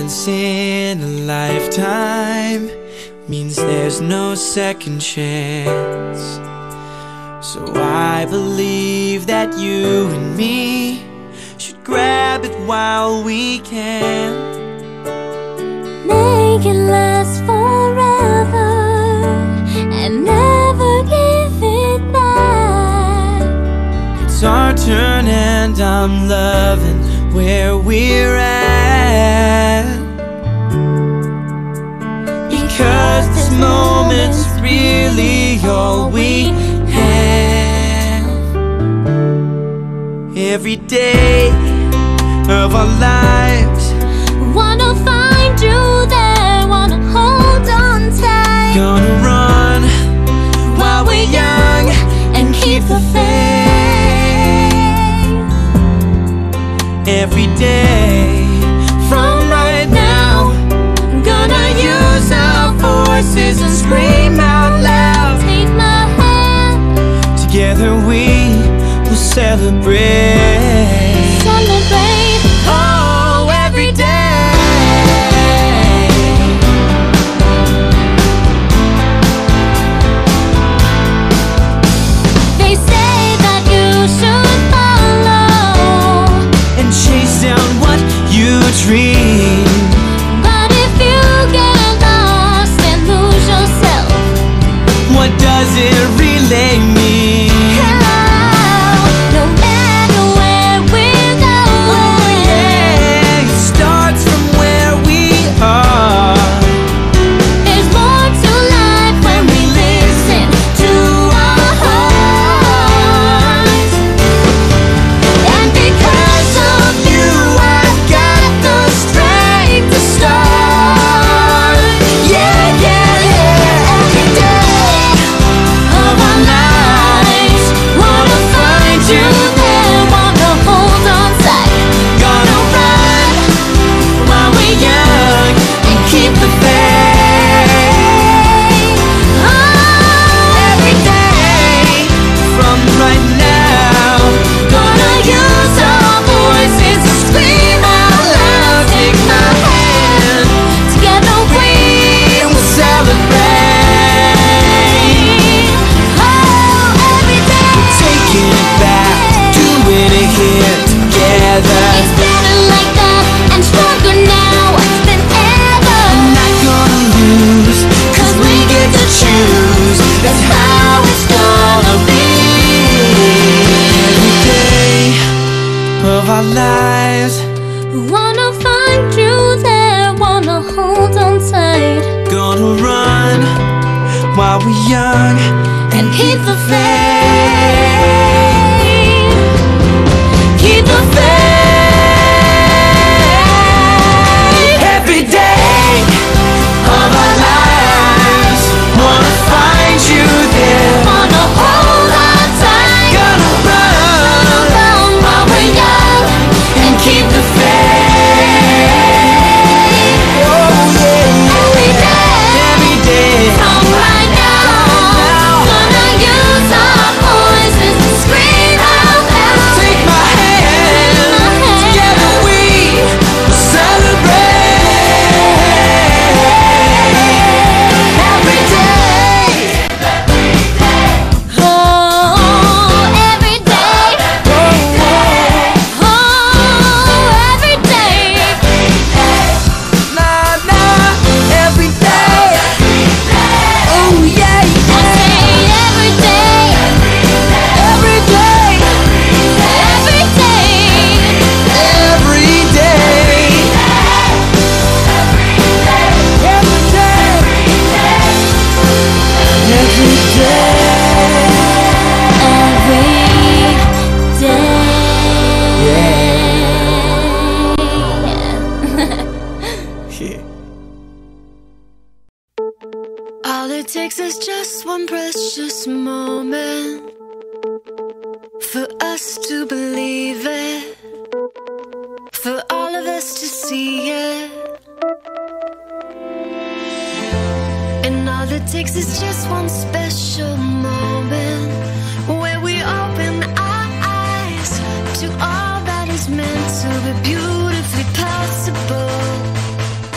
once in a lifetime means there's no second chance. So I believe that you and me should grab it while we can. Make it last forever and never give it back. It's our turn and I'm loving where we're at, because this moment's really all we have. Every day of our lives, wanna find you there, wanna hold on tight. gonna run while we're young and keep the faith. every day. From right now, gonna use our voices and scream out loud. Take my hand, Together we will celebrate. celebrate. Oh, every day. They say that you should follow, And chase down what you dream. but if you get lost and lose yourself, What does it really mean? no matter where we're going, Yeah, it starts from where we are. there's more to life when we listen to our hearts. And because of you, I've got the strength to start. Yeah, yeah, yeah. Every day of our lives, wanna find you there, wanna hold on tight. Gonna run While we're young and keep the faith. Oh, every day. From right now, gonna use our voices to scream out loud. Take my hand, together we will celebrate. oh, every day. Taking it back, doing it here together. It's better like that and stronger now than ever. Not gonna lose, 'cause we get to choose. That's how it's gonna be. Every day of our lives, Wanna find you there, wanna hold on tight. gonna run while we're young And keep the faith. Keep the faith. every day of our lives. Wanna find you there. Wanna hold on tight. Gonna run Run while we're young and keep the faith. oh yeah. Every day, Every day. from right now, gonna use our voices to scream out loud. Take my hand, together we will celebrate. Every day. Oh, every day. Oh, every day. Nah, nah, every day. Oh yeah, I say every day. every day, Every day. every day, every day. All it takes is just one precious moment for us to believe it, for all of us to see it. And all it takes is just one special moment where we open our eyes to all that is meant to be beautifully possible.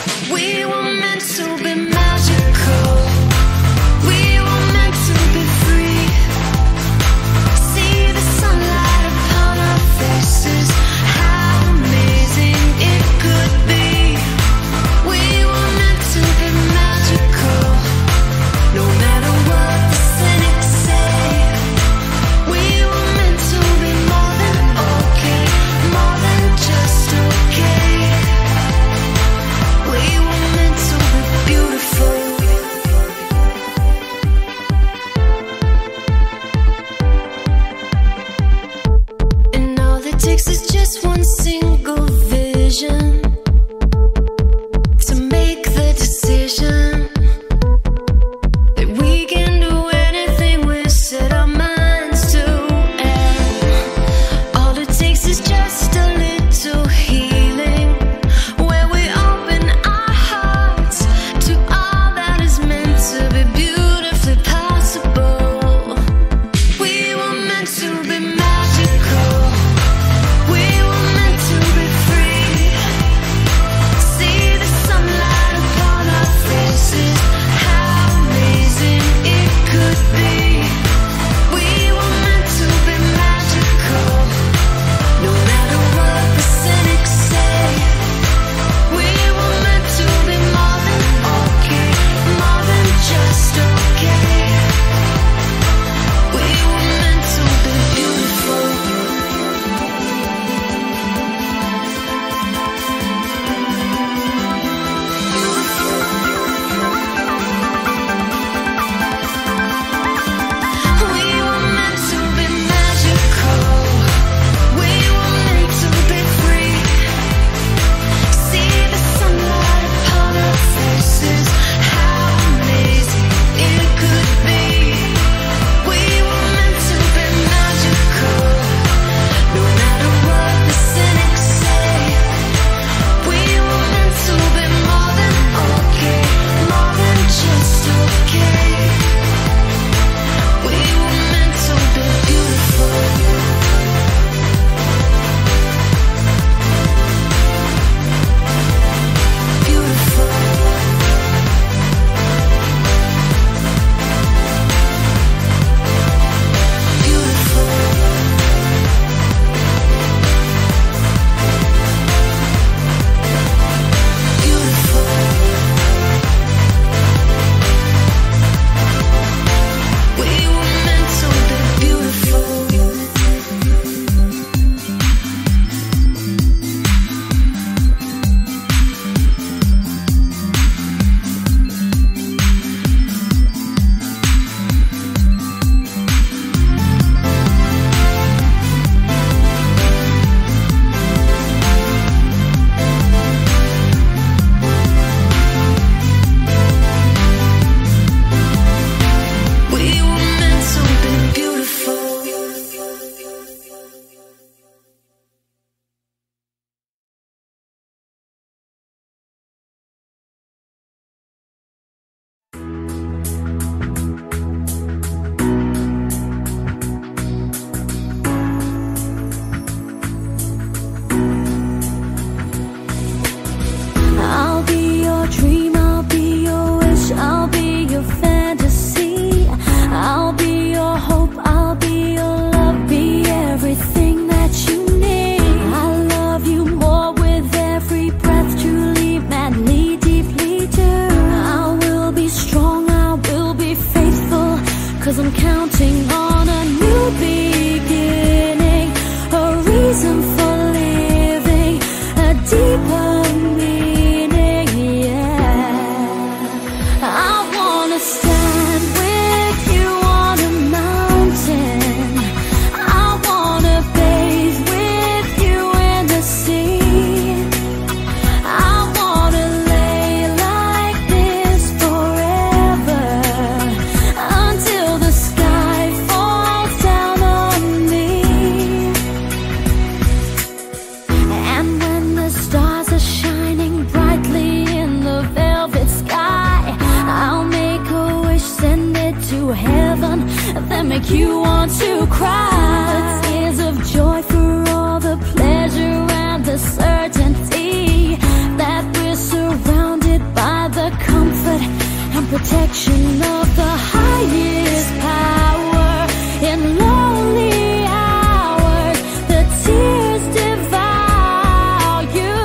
to cry. The tears of joy for all the pleasure and the certainty that we're surrounded by the comfort and protection of the highest power. In lonely hours, the tears devour you.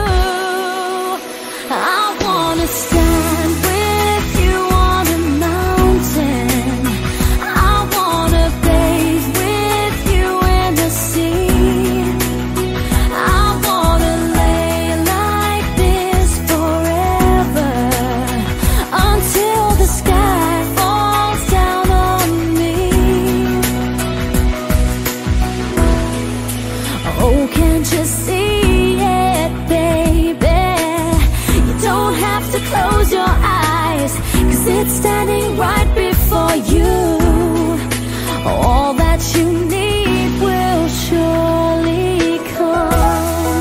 I wanna stand with you on a mountain. I wanna bathe with you in the sea. I wanna lay like this forever until the sky falls down on me. Oh, can't you see it, baby? You don't have to close your eyes, 'cause it's standing right before you. All that you need will surely come.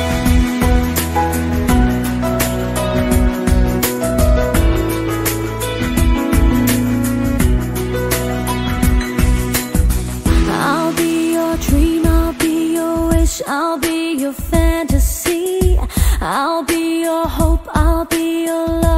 I'll be your dream, I'll be your wish, I'll be your fantasy. I'll be your hope, I'll be your love.